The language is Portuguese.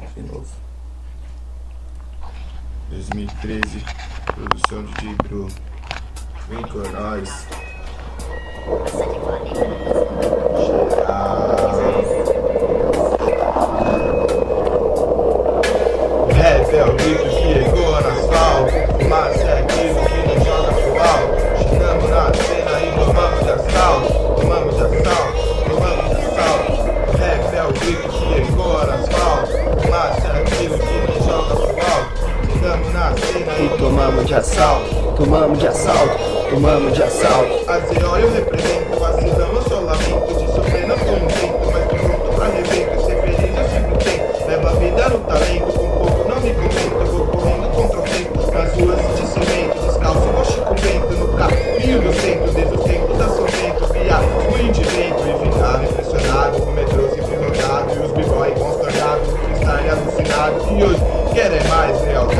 de novo. 2013, produção de DJ Bru. Vem com nós. Rap é o grito que ecoa no asfalto. Fumaça é aquilo que não joga pro alto. Chegamos na cena e tomamos de assalto. Tomamos de assalto, tomamos de assalto. Rap é o grito que ecoa no asfalto. Fumaça é aquilo que não joga pro alto. Chegamos na cena e tomamos de assalto. Tomamos de assalto, tomamos de assalto. A ZO eu represento, vacilão eu só lamento. De sofrer não foi um jeito, mas tô pronto pra revento. Ser feliz eu sempre tento, levo a vida no talento. Com pouco não me comento, eu vou correndo contra o vento. Nas ruas de cimento, descalço, coxo com vento. No caminho do centro, desde o tempo da Sorvento. Viado, fui de vento e ficava impressionado. O metrô sempre lotado e os b-boy consternados. O freestyle alucinado e hoje quero é mais lealdade.